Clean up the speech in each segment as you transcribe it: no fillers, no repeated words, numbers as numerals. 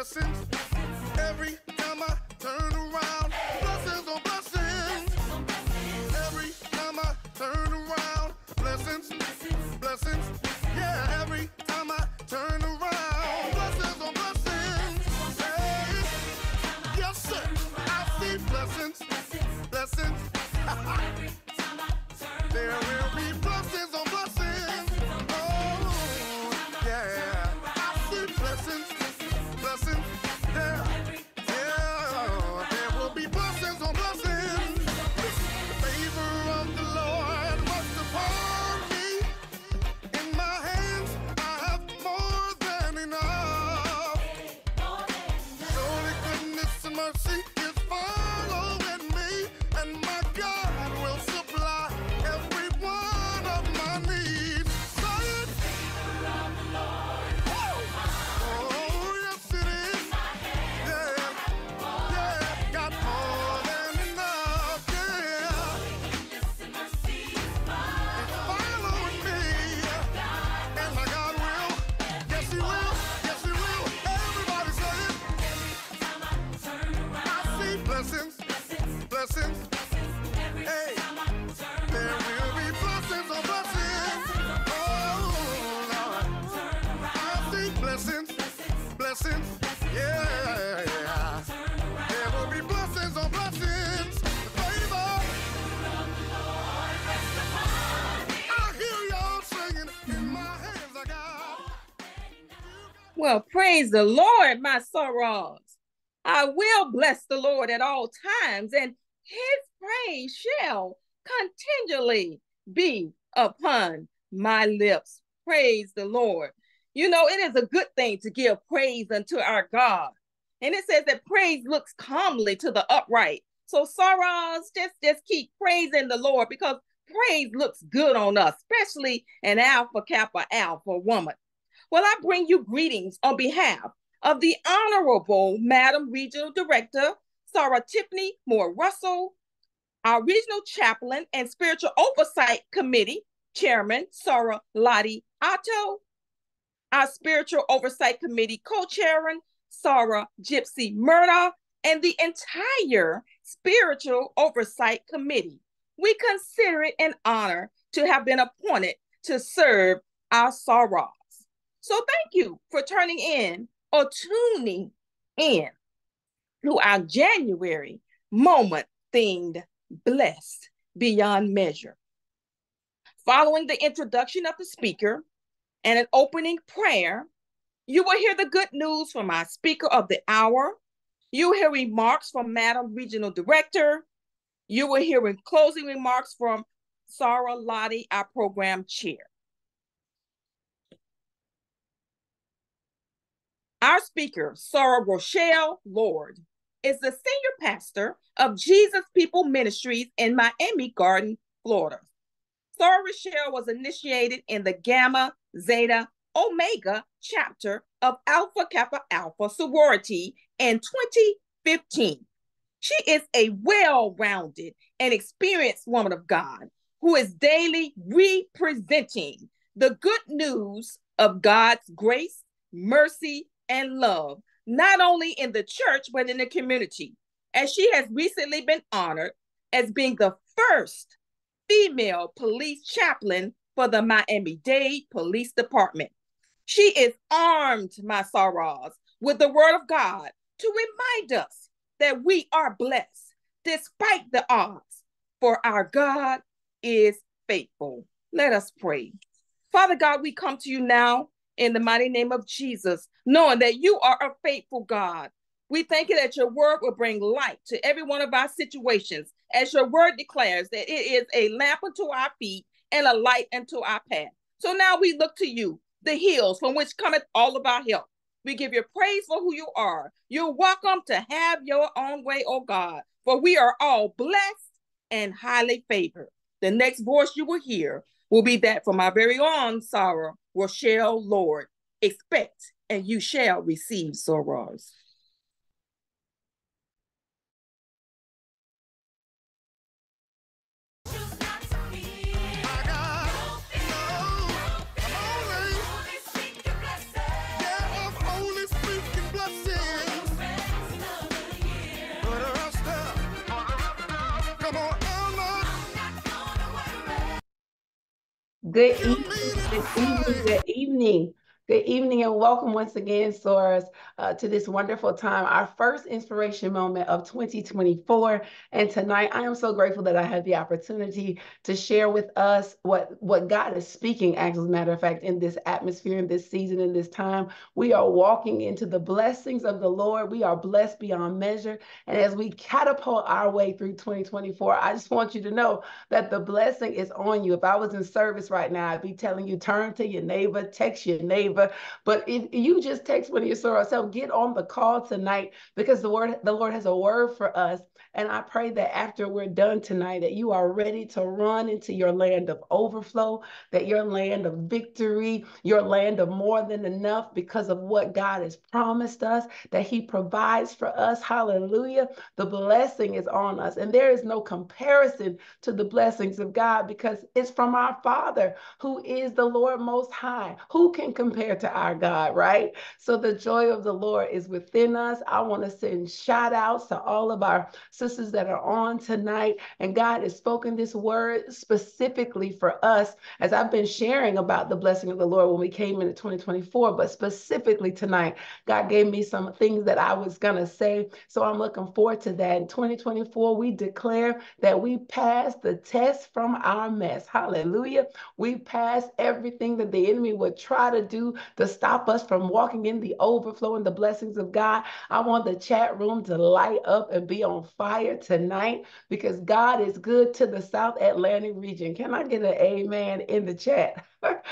blessings. Every time I turn around, blessings on blessings. Every time I turn around, blessings, blessings. Yeah, every time I turn around, blessings on blessings. Hey, yes, sir. I see blessings, blessings. There will be blessings on blessings. Oh, yeah. I see blessings, blessings. Yeah, yeah. There will be blessings on blessings. The favor of the Lord rests upon me. In my hands, I have more than enough. Surely goodness and mercy is following me, and my God will supply every one of my needs. Say it. Woo! Oh, yes it is. Yeah, yeah, got more than enough. Yeah, it's following me, and my God will. Yes, He will. Yes, He will. Everybody say it. I see blessings, blessings. Hey, there will be blessings on blessings. Oh, Lord. I see blessings, blessings. Yeah, yeah. There will be blessings on blessings. Favor. I hear y'all singing. In my hands I got. Well, praise the Lord, my sorrows. I will bless the Lord at all times, and his praise shall continually be upon my lips. Praise the Lord. You know, it is a good thing to give praise unto our God. And it says that praise looks calmly to the upright. So sorrows, just keep praising the Lord, because praise looks good on us, especially an Alpha Kappa Alpha woman. Well, I bring you greetings on behalf of the Honorable Madam Regional Director, Sarah Tiffany Moore Russell, our Regional Chaplain and Spiritual Oversight Committee Chairman, Sarah Lorde Otto, our Spiritual Oversight Committee Co-Chairman, Sarah Gypsy Murda, and the entire Spiritual Oversight Committee. We consider it an honor to have been appointed to serve our sorrows. So thank you for turning in or tuning in to our January moment themed Blessed Beyond Measure. Following the introduction of the speaker and an opening prayer, you will hear the good news from our speaker of the hour. You will hear remarks from Madam Regional Director. You will hear closing remarks from Sarah Lorde, our program chair. Our speaker, Sarah Richelle Lorde, is the senior pastor of Jesus People Ministries in Miami Garden, Florida. Sarah Richelle was initiated in the Gamma Zeta Omega chapter of Alpha Kappa Alpha sorority in 2015. She is a well-rounded and experienced woman of God who is daily representing the good news of God's grace, mercy, and love, not only in the church, but in the community, as she has recently been honored as being the first female police chaplain for the Miami-Dade Police Department. She is armed, my sorrows, with the word of God to remind us that we are blessed despite the odds, for our God is faithful. Let us pray. Father God, we come to you now in the mighty name of Jesus, knowing that you are a faithful God. We thank you that your word will bring light to every one of our situations, as your word declares that it is a lamp unto our feet and a light unto our path. So now we look to you, the hills from which cometh all of our help. We give you praise for who you are. You're welcome to have your own way, oh God, for we are all blessed and highly favored. The next voice you will hear will be that from our very own Sarah Richelle Lorde. Expect and you shall receive sorrows. I'm only speaking blessings. Good You evening, mean it, good evening, say. good evening. Good evening, and welcome once again, Soars, to this wonderful time, our first inspiration moment of 2024. And tonight, I am so grateful that I have the opportunity to share with us what God is speaking, as a matter of fact, in this atmosphere, in this season, in this time. We are walking into the blessings of the Lord. We are blessed beyond measure. And as we catapult our way through 2024, I just want you to know that the blessing is on you. If I was in service right now, I'd be telling you, turn to your neighbor, text your neighbor. But if you just text one of your sorrow self, get on the call tonight, because the Lord has a word for us. And I pray that after we're done tonight, that you are ready to run into your land of overflow, that your land of victory, your land of more than enough, because of what God has promised us, that he provides for us. Hallelujah. The blessing is on us. And there is no comparison to the blessings of God, because it's from our Father, who is the Lord Most High. Who can compare to our God, right? So the joy of the Lord is within us. I want to send shout outs to all of our sisters that are on tonight. And God has spoken this word specifically for us, as I've been sharing about the blessing of the Lord when we came into 2024. But specifically tonight, God gave me some things that I was going to say. So I'm looking forward to that. In 2024, we declare that we passed the test from our mess. Hallelujah. We passed everything that the enemy would try to do to stop us from walking in the overflow and the blessings of God. I want the chat room to light up and be on fire tonight, because God is good to the South Atlantic region. Can I get an amen in the chat?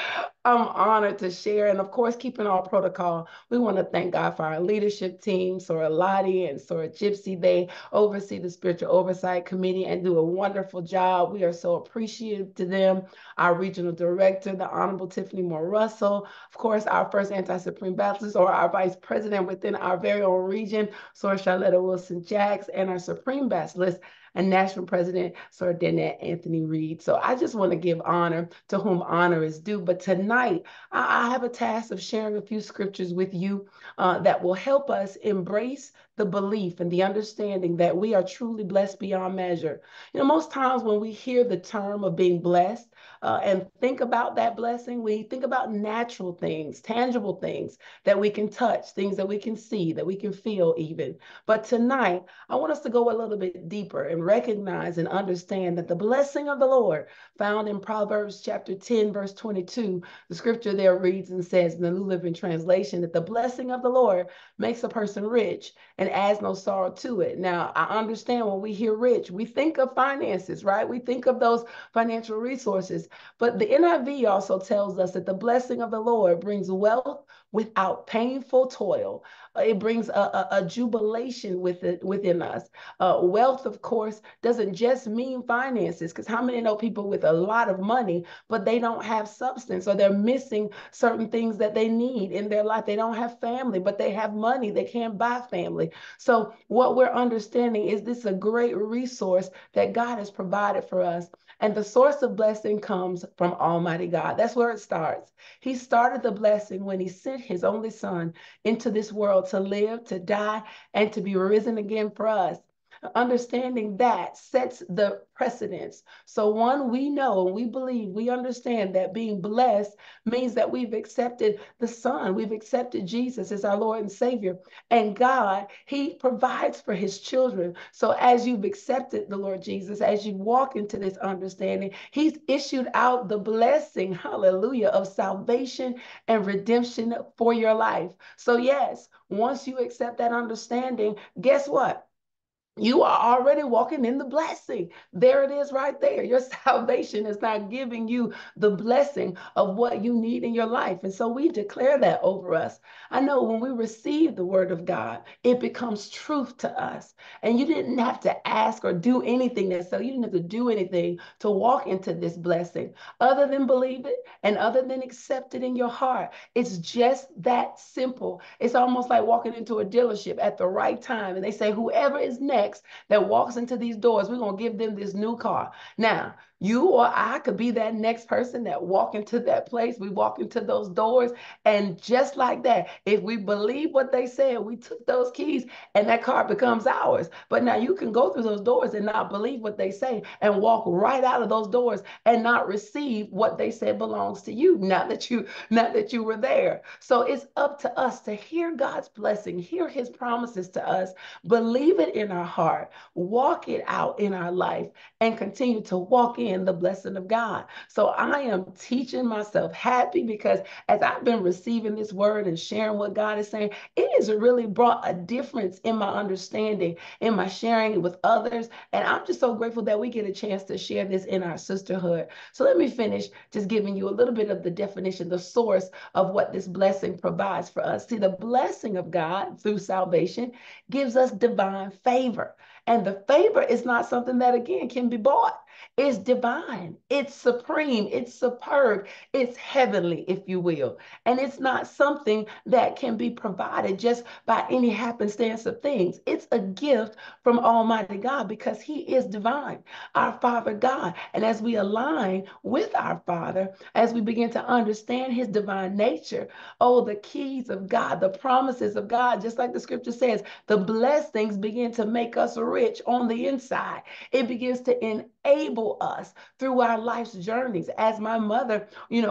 I'm honored to share. And of course, keeping all protocol, we want to thank God for our leadership team, Sora Lorde and Sora Gypsy. They oversee the Spiritual Oversight Committee and do a wonderful job. We are so appreciative to them. Our regional director, the Honorable Tiffany Moore Russell, of course, our first anti-supreme baptist, or our vice president within our very own region, Sora Charlotta Wilson Jacks, and our supreme baptist and national president, Sir Danette Anthony Reed. So I just want to give honor to whom honor is due. But tonight, I have a task of sharing a few scriptures with you that will help us embrace the belief and the understanding that we are truly blessed beyond measure. You know, most times when we hear the term of being blessed and think about that blessing, we think about natural things, tangible things that we can touch, things that we can see, that we can feel even. But tonight, I want us to go a little bit deeper and recognize and understand that the blessing of the Lord, found in Proverbs chapter 10, verse 22, the scripture there reads and says in the New Living Translation that the blessing of the Lord makes a person rich and adds no sorrow to it. Now, I understand when we hear rich, we think of finances, right? We think of those financial resources. But the NIV also tells us that the blessing of the Lord brings wealth without painful toil. It brings a jubilation within us. Wealth, of course, doesn't just mean finances, because how many know people with a lot of money, but they don't have substance, or they're missing certain things that they need in their life? They don't have family, but they have money. They can't buy family. So what we're understanding is this is a great resource that God has provided for us. And the source of blessing comes from Almighty God. That's where it starts. He started the blessing when he sent his only son into this world to live, to die, and to be risen again for us. Understanding that sets the precedence. So one, we know, we believe, we understand that being blessed means that we've accepted the Son. We've accepted Jesus as our Lord and Savior. And God, he provides for his children. So as you've accepted the Lord Jesus, as you walk into this understanding, he's issued out the blessing, hallelujah, of salvation and redemption for your life. So yes, once you accept that understanding, guess what? You are already walking in the blessing. There it is right there. Your salvation is not giving you the blessing of what you need in your life. And so we declare that over us. I know when we receive the word of God, it becomes truth to us. And you didn't have to ask or do anything. So you didn't have to do anything to walk into this blessing other than believe it and other than accept it in your heart. It's just that simple. It's almost like walking into a dealership at the right time and they say, whoever is next that walks into these doors, we're going to give them this new car. Now, You or I could be that next person that walk into that place. We walk into those doors, and just like that, if we believe what they said, we took those keys and that car becomes ours. But now you can go through those doors and not believe what they say and walk right out of those doors and not receive what they said belongs to you, not that you were there. So it's up to us to hear God's blessing, hear his promises to us, believe it in our heart, walk it out in our life, and continue to walk in the blessing of God. So I am teaching myself happy because as I've been receiving this word and sharing what God is saying, it has really brought a difference in my understanding, in my sharing it with others. And I'm just so grateful that we get a chance to share this in our sisterhood. So let me finish just giving you a little bit of the definition, the source of what this blessing provides for us. See, the blessing of God through salvation gives us divine favor. And the favor is not something that, again, can be bought. It's divine, it's supreme, it's superb, it's heavenly, if you will. And it's not something that can be provided just by any happenstance of things. It's a gift from Almighty God because he is divine, our Father God. And as we align with our Father, as we begin to understand his divine nature, oh, the keys of God, the promises of God, just like the scripture says, the blessings begin to make us rich on the inside. It begins to enable us through our life's journeys. As my mother,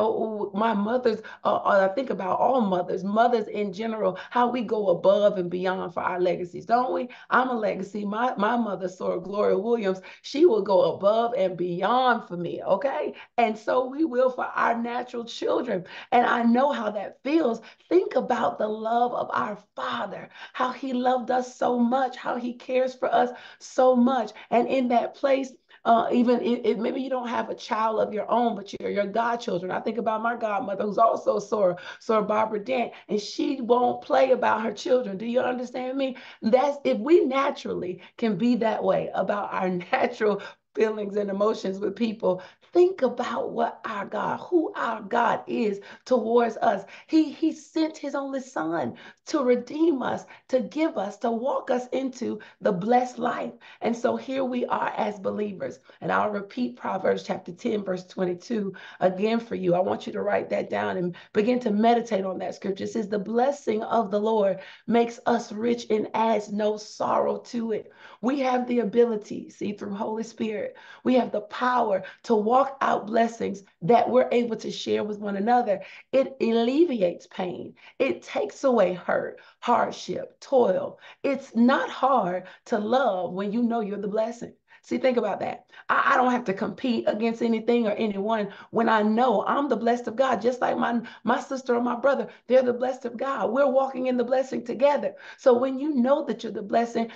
my mothers, I think about all mothers in general, how we go above and beyond for our legacies, don't we? I'm a legacy. My mother, Sora Gloria Williams, she will go above and beyond for me, okay? And so we will for our natural children. And I know how that feels. Think about the love of our Father, how he loved us so much, how he cares for us so much. And in that place, even if maybe you don't have a child of your own, but you're your godchildren. I think about my godmother, who's also Sora Barbara Dent, and she won't play about her children. Do you understand me? That's if we naturally can be that way about our natural feelings and emotions with people. Think about who our God is towards us. He sent his only son to redeem us, to give us, to walk us into the blessed life. And so here we are as believers. And I'll repeat Proverbs chapter 10, verse 22 again for you. I want you to write that down and begin to meditate on that scripture. It says, the blessing of the Lord makes us rich and adds no sorrow to it. We have the ability, see, through Holy Spirit, we have the power to walk out blessings that we're able to share with one another. It alleviates pain. It takes away hurt, hardship, toil. It's not hard to love when you know you're the blessing. See, think about that. I don't have to compete against anything or anyone when I know I'm the blessed of God, just like my sister or my brother, they're the blessed of God. We're walking in the blessing together. So when you know that you're the blessing,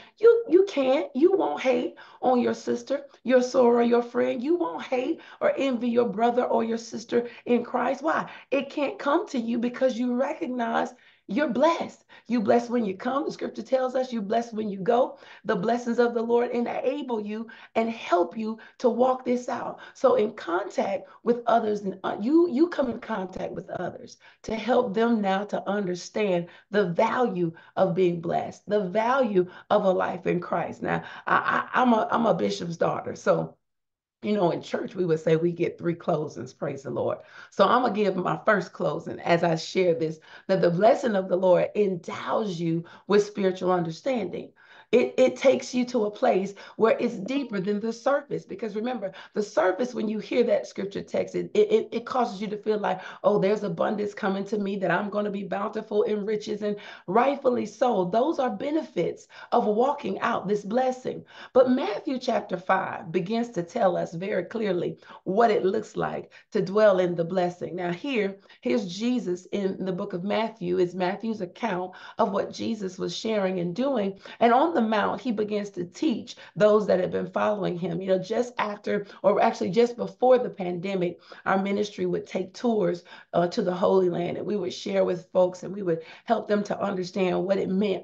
you won't hate on your sister, your soror, your friend. You won't hate or envy your brother or your sister in Christ. Why? It can't come to you because you recognize you're blessed. You blessed when you come. The scripture tells us you blessed when you go. The blessings of the Lord enable you and help you to walk this out. So in contact with others, and you come in contact with others to help them now to understand the value of being blessed, the value of a life in Christ. Now, I'm a bishop's daughter, so in church, we would say we get 3 closings, praise the Lord. So I'm going to give my first closing as I share this, that the blessing of the Lord endows you with spiritual understanding. It takes you to a place where it's deeper than the surface. Because remember, the surface, when you hear that scripture text, it causes you to feel like, oh, there's abundance coming to me, that I'm going to be bountiful in riches, and rightfully so. Those are benefits of walking out this blessing. But Matthew chapter 5 begins to tell us very clearly what it looks like to dwell in the blessing. Now here's Jesus in the book of Matthew. It's Matthew's account of what Jesus was sharing and doing. And on the Mount, he begins to teach those that have been following him. Just after, or actually just before the pandemic, our ministry would take tours to the Holy Land, and we would share with folks, and we would help them to understand what it meant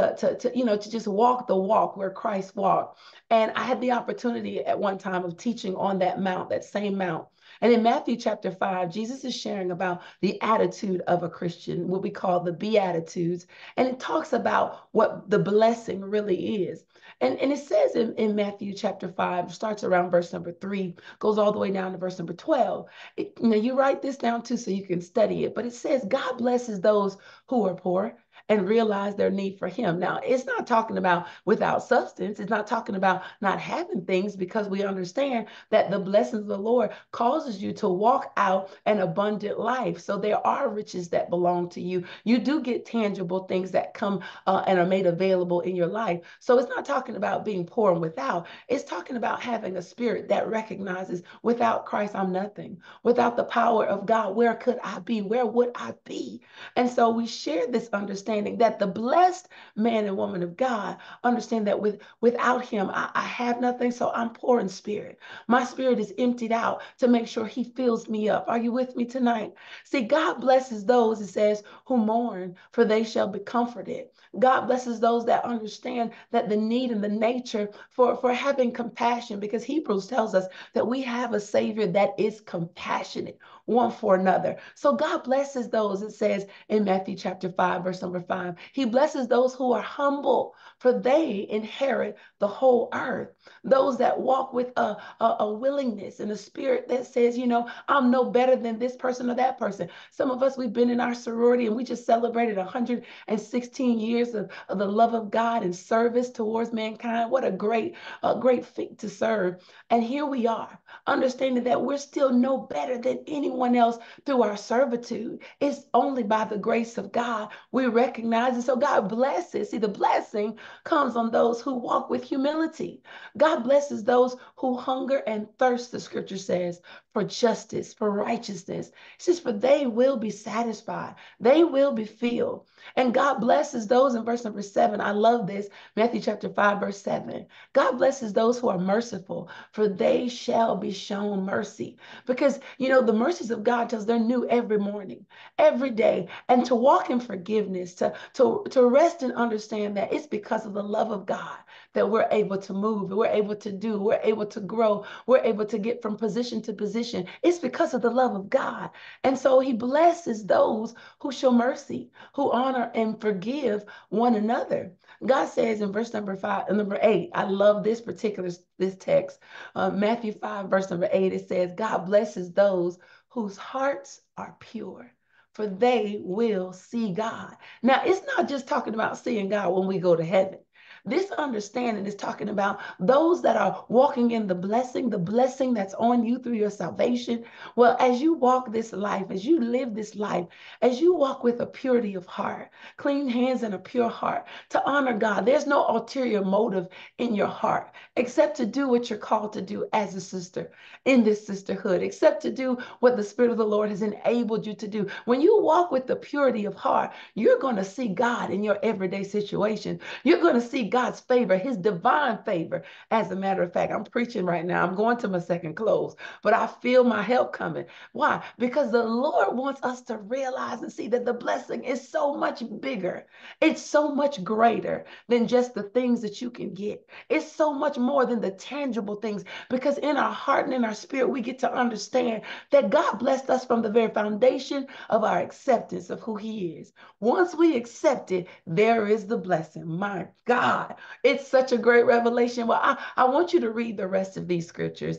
to just walk the walk where Christ walked. And I had the opportunity at one time of teaching on that mount, that same mount. And in Matthew chapter 5, Jesus is sharing about the attitude of a Christian, what we call the Beatitudes. And it talks about what the blessing really is. And it says in Matthew chapter 5, starts around verse number 3, goes all the way down to verse number 12. Now you write this down too so you can study it. But it says, God blesses those who are poor and realize their need for him. Now, it's not talking about without substance. It's not talking about not having things, because we understand that the blessings of the Lord causes you to walk out an abundant life. So there are riches that belong to you. You do get tangible things that come and are made available in your life. So it's not talking about being poor and without. It's talking about having a spirit that recognizes, without Christ, I'm nothing. Without the power of God, where could I be? Where would I be? And so we share this understanding that the blessed man and woman of God understand that without him, I have nothing. So I'm poor in spirit. My spirit is emptied out to make sure he fills me up. Are you with me tonight? See, God blesses those, it says, who mourn, for they shall be comforted. God blesses those that understand that the need and the nature for having compassion, because Hebrews tells us that we have a Savior that is compassionate one for another. So God blesses those, it says in Matthew chapter 5, verse number 5. He blesses those who are humble, for they inherit the whole earth. Those that walk with a willingness and a spirit that says, I'm no better than this person or that person. Some of us, we've been in our sorority and we just celebrated 116 years of the love of God and service towards mankind. What a great feat to serve. And here we are, understanding that we're still no better than anyone else through our servitude. It's only by the grace of God we recognize it. So God blesses. See, the blessing comes on those who walk with humility. God blesses those who hunger and thirst, the scripture says, for justice, for righteousness. It says, for they will be satisfied. They will be filled. And God blesses those in verse number 7. I love this. Matthew chapter 5, verse 7. God blesses those who are merciful, for they shall be shown mercy. Because, the mercies of God tells they're new every morning, every day. And to walk in forgiveness, to rest and understand that it's because of the love of God that we're able to move, we're able to do, we're able to grow, we're able to get from position to position. It's because of the love of God. And so he blesses those who show mercy, who honor and forgive one another. God says in verse number 8, I love this text, Matthew 5, verse number 8, it says, God blesses those whose hearts are pure, for they will see God. Now, it's not just talking about seeing God when we go to heaven. This understanding is talking about those that are walking in the blessing that's on you through your salvation. Well, as you walk this life, as you live this life, as you walk with a purity of heart, clean hands and a pure heart to honor God, there's no ulterior motive in your heart except to do what you're called to do as a sister in this sisterhood, except to do what the Spirit of the Lord has enabled you to do. When you walk with the purity of heart, you're going to see God in your everyday situation. You're going to see God's favor, his divine favor. As a matter of fact, I'm preaching right now. I'm going to my second close, but I feel my help coming. Why? Because the Lord wants us to realize and see that the blessing is so much bigger. It's so much greater than just the things that you can get. It's so much more than the tangible things, because in our heart and in our spirit, we get to understand that God blessed us from the very foundation of our acceptance of who he is. Once we accept it, there is the blessing. My God. It's such a great revelation. Well, I want you to read the rest of these scriptures.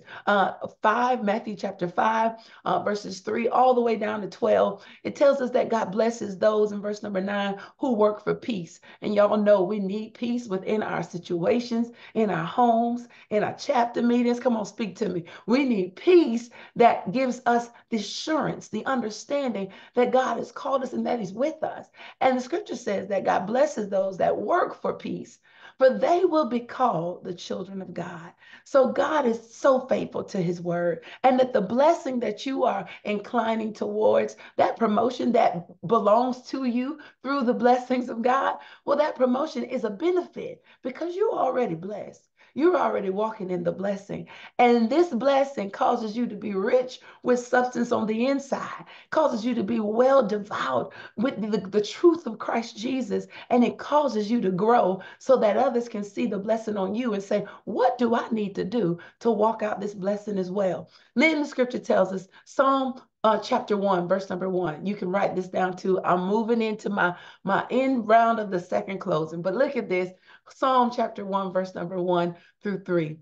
Matthew chapter 5, verses 3 all the way down to 12. It tells us that God blesses those in verse number 9 who work for peace. And y'all know we need peace within our situations, in our homes, in our chapter meetings. Come on, speak to me. We need peace that gives us the assurance, the understanding that God has called us and that he's with us. And the scripture says that God blesses those that work for peace, for they will be called the children of God. So God is so faithful to his word, and that the blessing that you are inclining towards, that promotion that belongs to you through the blessings of God, well, that promotion is a benefit because you're already blessed. You're already walking in the blessing. And this blessing causes you to be rich with substance on the inside, causes you to be well devoured with the truth of Christ Jesus. And it causes you to grow so that others can see the blessing on you and say, what do I need to do to walk out this blessing as well? Then the scripture tells us, Psalm chapter 1, verse number 1. You can write this down too. I'm moving into my end round of the second closing. But look at this. Psalm chapter 1, verse number 1 through 3.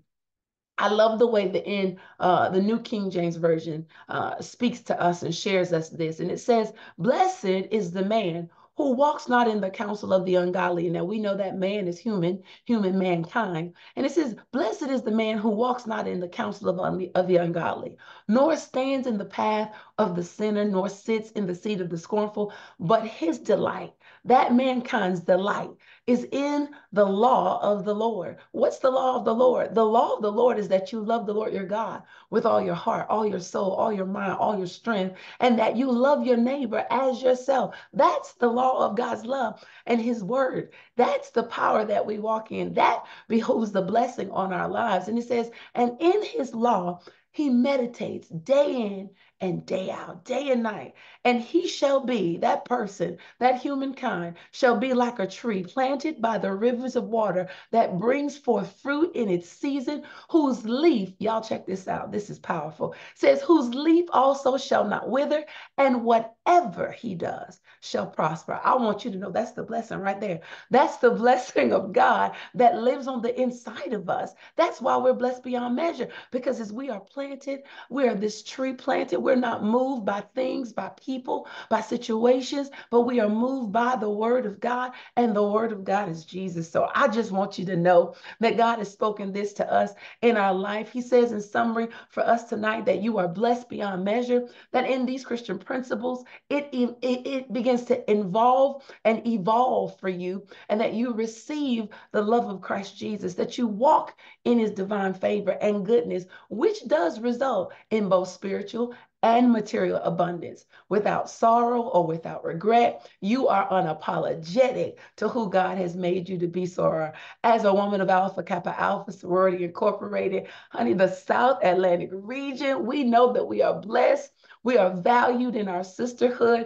I love the way the New King James Version speaks to us and shares us this. And it says, blessed is the man who walks not in the counsel of the ungodly. Now we know that man is human mankind. And it says, blessed is the man who walks not in the counsel of the ungodly, nor stands in the path of the sinner, nor sits in the seat of the scornful, but his delight, that mankind's delight, is in the law of the Lord. What's the law of the Lord? The law of the Lord is that you love the Lord your God with all your heart, all your soul, all your mind, all your strength, and that you love your neighbor as yourself. That's the law of God's love and his word. That's the power that we walk in. That behooves the blessing on our lives. And it says, and in his law, he meditates day in and day out, day and night. And he shall be, that person, that humankind, shall be like a tree planted by the rivers of water that brings forth fruit in its season, whose leaf, y'all check this out, this is powerful, says, whose leaf also shall not wither, and whatever he does shall prosper. I want you to know that's the blessing right there. That's the blessing of God that lives on the inside of us. That's why we're blessed beyond measure, because as we are planted, we are this tree planted. We're not moved by things, by people, by situations, but we are moved by the word of God, and the word of God is Jesus. So I just want you to know that God has spoken this to us in our life. He says in summary for us tonight that you are blessed beyond measure, that in these Christian principles, it begins to involve and evolve for you, and that you receive the love of Christ Jesus, that you walk in his divine favor and goodness, which does result in both spiritual and material abundance. Without sorrow or without regret, you are unapologetic to who God has made you to be. So as a woman of Alpha Kappa Alpha Sorority Incorporated, honey, the South Atlantic region, we know that we are blessed. We are valued in our sisterhood,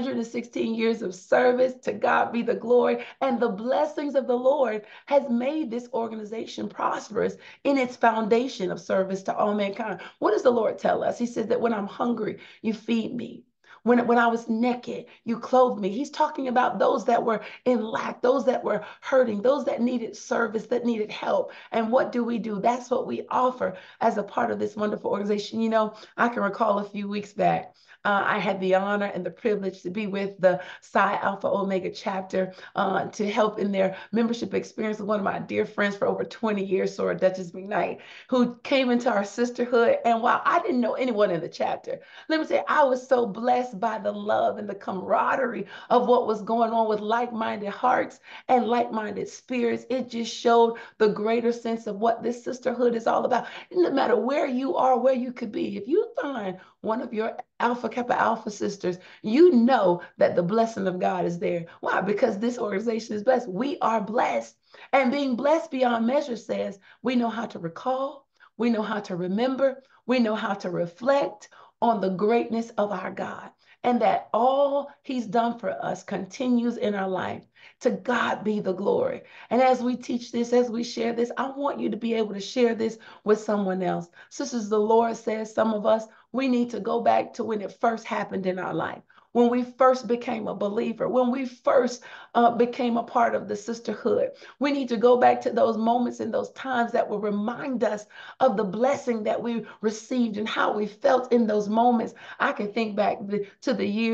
116 years of service. To God be the glory. And the blessings of the Lord has made this organization prosperous in its foundation of service to all mankind. What does the Lord tell us? He says that when I'm hungry, you feed me. When I was naked, you clothed me. He's talking about those that were in lack, those that were hurting, those that needed service, that needed help. And what do? That's what we offer as a part of this wonderful organization. You know, I can recall a few weeks back, I had the honor and the privilege to be with the Psi Alpha Omega chapter to help in their membership experience with one of my dear friends for over 20 years, Sora Duchess McKnight, who came into our sisterhood. And while I didn't know anyone in the chapter, let me say, I was so blessed by the love and the camaraderie of what was going on with like-minded hearts and like-minded spirits. It just showed the greater sense of what this sisterhood is all about. No matter where you are, where you could be, if you find one of your Alpha Kappa Alpha sisters, you know that the blessing of God is there. Why? Because this organization is blessed. We are blessed. And being blessed beyond measure says we know how to recall, we know how to remember, we know how to reflect on the greatness of our God, and that all he's done for us continues in our life. To God be the glory. And as we teach this, as we share this, I want you to be able to share this with someone else. Sisters, the Lord says some of us, we need to go back to when it first happened in our life, when we first became a believer, when we first became a part of the sisterhood. We need to go back to those moments and those times that will remind us of the blessing that we received and how we felt in those moments. I can think back to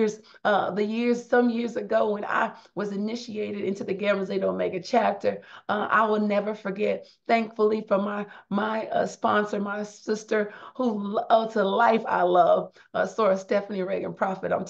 some years ago when I was initiated into the Gamma Zeta Omega chapter. I will never forget, thankfully, for my sponsor, my sister, who to life I love, Sora Stephanie Reagan Prophet. I'm telling you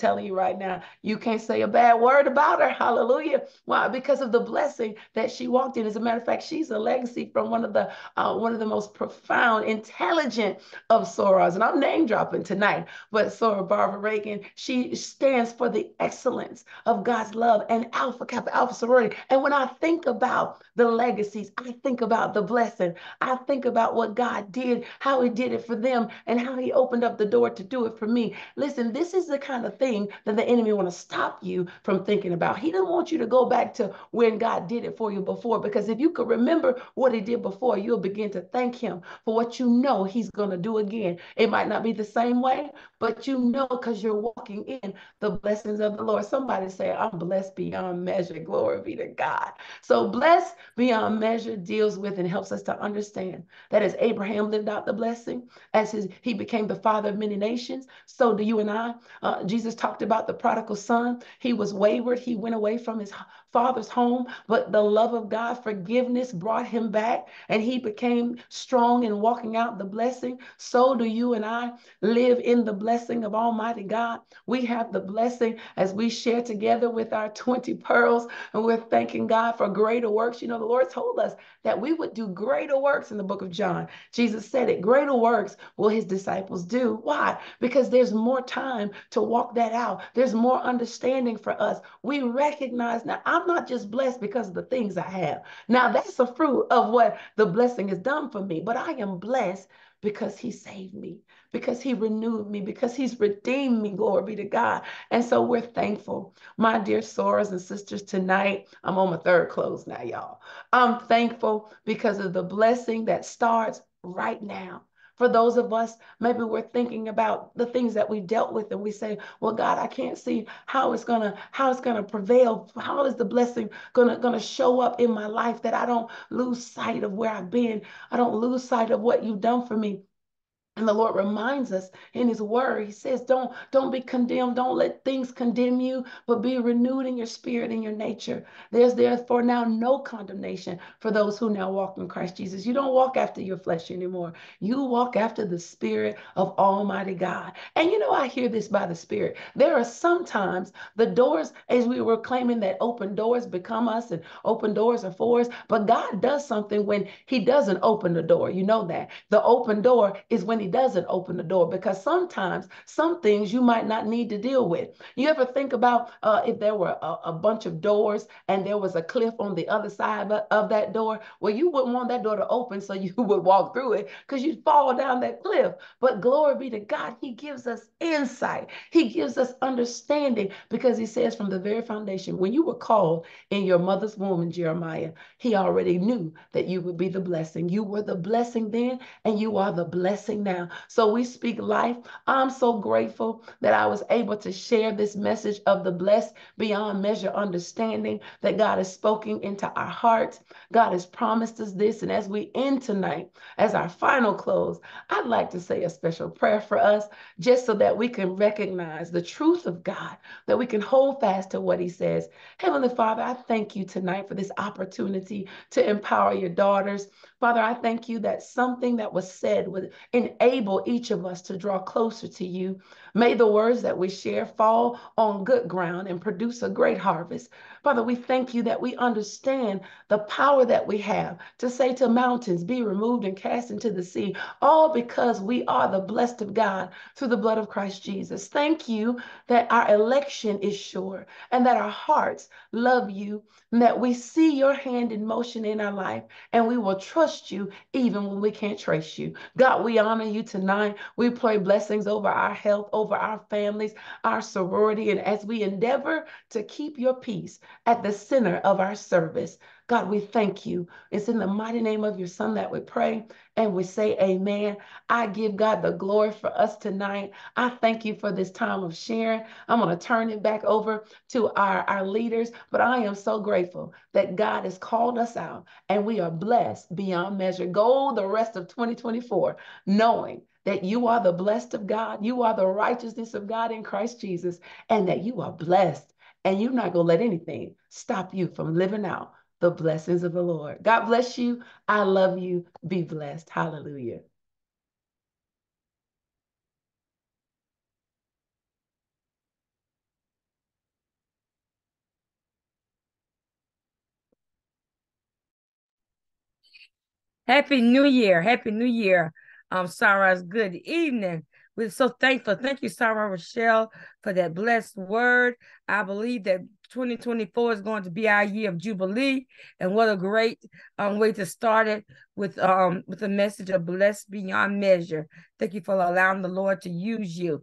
right now. You can't say a bad word about her. Hallelujah. Why? Because of the blessing that she walked in. As a matter of fact, she's a legacy from one of the most profound, intelligent of sorors. And I'm name dropping tonight, but Soror Barbara Reagan, she stands for the excellence of God's love and Alpha Kappa Alpha sorority. And when I think about the legacies, I think about the blessing. I think about what God did, how he did it for them, and how he opened up the door to do it for me. Listen, this is the kind of thing that the enemy want to stop you from thinking about. He doesn't want you to go back to when God did it for you before, because if you could remember what he did before, you'll begin to thank him for what you know he's going to do again. It might not be the same way, but you know, because you're walking in the blessings of the Lord. Somebody say, I'm blessed beyond measure. Glory be to God. So blessed beyond measure deals with and helps us to understand that as Abraham lived out the blessing, he became the father of many nations, so do you and I. Jesus talked about the prodigal son. He was wayward. He went away from his father's home, but the love of God, forgiveness brought him back, and he became strong in walking out the blessing. So do you and I live in the blessing of Almighty God. We have the blessing as we share together with our 20 pearls, and we're thanking God for greater works. You know, the Lord told us that we would do greater works in the book of John. Jesus said it, greater works will his disciples do. Why? Because there's more time to walk that out. There's more understanding for us. We recognize now, I'm not just blessed because of the things I have. Now, that's a fruit of what the blessing has done for me, but I am blessed because he saved me, because he renewed me, because he's redeemed me. Glory be to God. And so we're thankful. My dear sorors and sisters, tonight, I'm on my third close now, y'all. I'm thankful because of the blessing that starts right now. For those of us, maybe we're thinking about the things that we dealt with, and we say, well, God, I can't see how it's gonna prevail. How is the blessing gonna show up in my life, that I don't lose sight of where I've been? I don't lose sight of what you've done for me. And the Lord reminds us in his word, he says, don't be condemned. Don't let things condemn you, but be renewed in your spirit and your nature. There's therefore now no condemnation for those who now walk in Christ Jesus. You don't walk after your flesh anymore. You walk after the spirit of Almighty God. And you know, I hear this by the spirit. There are sometimes the doors, as we were claiming that open doors become us and open doors are for us, but God does something when he doesn't open the door. You know that. The open door is when he doesn't open the door, because sometimes some things you might not need to deal with. You ever think about if there were a bunch of doors and there was a cliff on the other side of that door? Well, you wouldn't want that door to open so you would walk through it, because you'd fall down that cliff. But glory be to God, he gives us insight. He gives us understanding, because he says from the very foundation, when you were called in your mother's womb in Jeremiah, he already knew that you would be the blessing. You were the blessing then, and you are the blessing now. So we speak life. I'm so grateful that I was able to share this message of the blessed beyond measure understanding that God has spoken into our hearts. God has promised us this. And as we end tonight, as our final close, I'd like to say a special prayer for us, just so that we can recognize the truth of God, that we can hold fast to what he says. Heavenly Father, I thank you tonight for this opportunity to empower your daughters. Father, I thank you that something that was said would enable each of us to draw closer to you. May the words that we share fall on good ground and produce a great harvest. Father, we thank you that we understand the power that we have to say to mountains, be removed and cast into the sea, all because we are the blessed of God through the blood of Christ Jesus. Thank you that our election is sure, and that our hearts love you, and that we see your hand in motion in our life, and we will trust you even when we can't trace you. God, we honor you tonight. We pray blessings over our health, over our families, our sorority, and as we endeavor to keep your peace at the center of our service. God, we thank you. It's in the mighty name of your son that we pray, and we say amen. I give God the glory for us tonight. I thank you for this time of sharing. I'm going to turn it back over to our leaders, but I am so grateful that God has called us out, and we are blessed beyond measure. Go the rest of 2024 knowing that you are the blessed of God, you are the righteousness of God in Christ Jesus, and that you are blessed, and you're not going to let anything stop you from living out the blessings of the Lord. God bless you. I love you. Be blessed. Hallelujah. Happy New Year. Happy New Year. Sarah's good evening. We're so thankful. Thank you, Sarah Richelle, for that blessed word. I believe that 2024 is going to be our year of Jubilee. And what a great way to start it with a message of blessed beyond measure. Thank you for allowing the Lord to use you.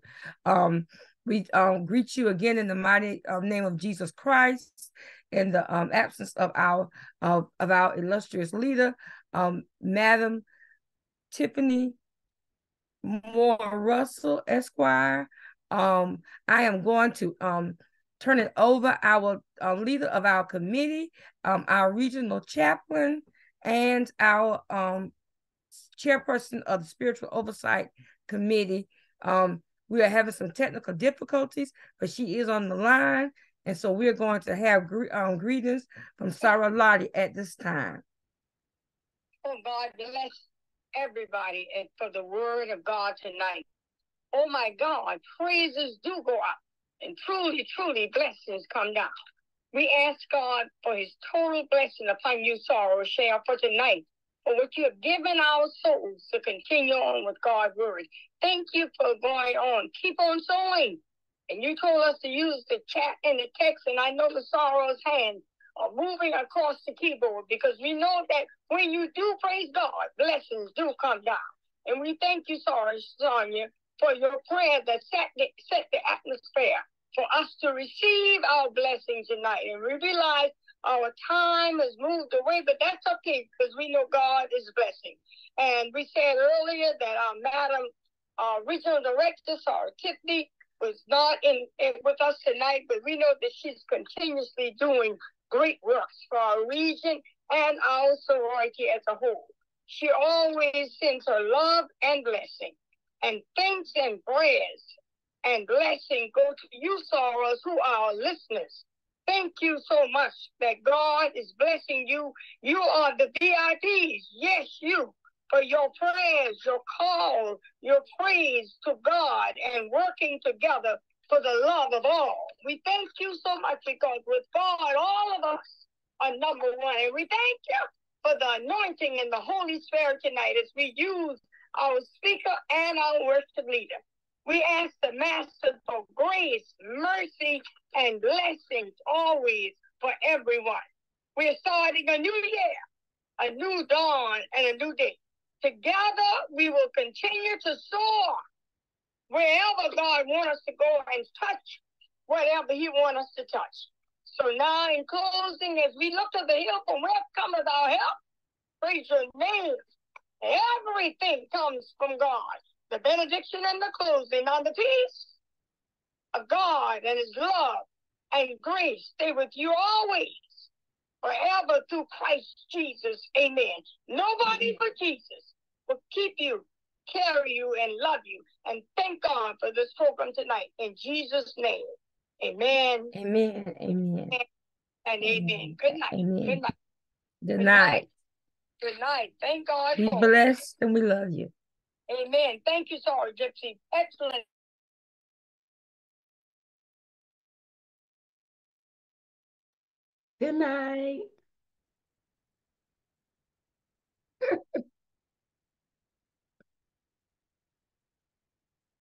We greet you again in the mighty name of Jesus Christ, in the absence of our illustrious leader, Madam Tiffany Moore Russell, Esquire. I am going to turn it over our leader of our committee, our regional chaplain, and our chairperson of the Spiritual Oversight Committee. We are having some technical difficulties, but she is on the line, and so we're going to have greetings from Sarah Lorde at this time. Oh, God bless everybody and for the word of God tonight. Oh, my God, praises do go up and truly, truly blessings come down. We ask God for his total blessing upon you, Sarah Richelle, for tonight, for what you have given our souls to continue on with God's word. Thank you for going on. Keep on sowing. And you told us to use the chat and the text, and I know the Sarah's hand are moving across the keyboard, because we know that when you do praise God, blessings do come down. And we thank you, Sonya, for your prayer that set the atmosphere for us to receive our blessings tonight. And we realize our time has moved away, but that's okay, because we know God is blessing. And we said earlier that our Madam Regional Director, Sarah Tiffany, was not with us tonight, but we know that she's continuously doing great works for our region and our sorority as a whole. She always sends her love and blessing, and thanks and prayers and blessing go to you, sorrows, who are our listeners. Thank you so much that God is blessing you. You are the VIPs. Yes, you. For your prayers, your call, your praise to God, and working together for the love of all. We thank you so much, because with God, all of us are number one. And we thank you for the anointing and the Holy Spirit tonight as we use our speaker and our worship leader. We ask the Master for grace, mercy, and blessings always for everyone. We are starting a new year, a new dawn, and a new day. Together, we will continue to soar wherever God wants us to go and touch whatever he wants us to touch. So now, in closing, as we look to the hill from where cometh our help, praise your name. Everything comes from God. The benediction and the closing on the peace of God and his love and grace stay with you always, forever, through Christ Jesus. Amen. Nobody but Jesus will keep you, carry you, and love you. And thank God for this program tonight. In Jesus' name. Amen. Amen. Amen. And amen. Good night. Amen. Good night. Good night. Good night. Thank God. Be blessed, and we love you. Amen. Thank you, Sarah Gypsy. Excellent. Good night.